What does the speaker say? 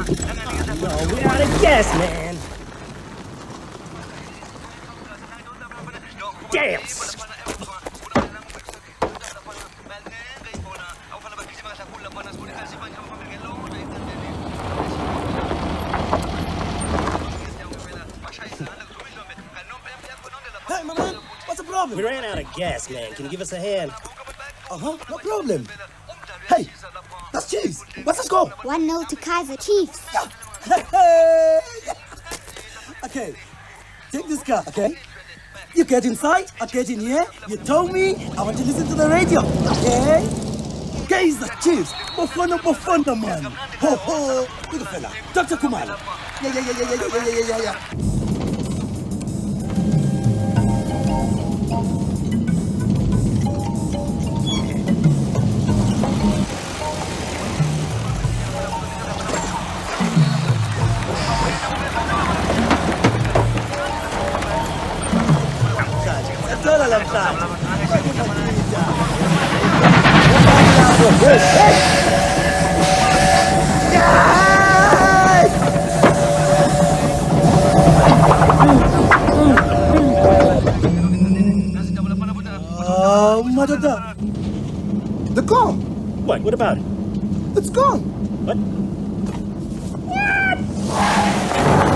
No, we're out of gas, man. Damn! Hey, my man, what's the problem? We ran out of gas, man. Can you give us a hand? Uh-huh, no problem. Hey, that's Chiefs. What's the score? 1-0 to Kaiser Chiefs. Hey! Okay, take this car, okay? You get inside, I get in here, you told me, I want to listen to the radio, okay? Kaiser Chiefs, Bafana Bafana, man. Ho, ho, look at fella, Dr. Kumala. Yeah. The car! What? What about it? It's gone! What?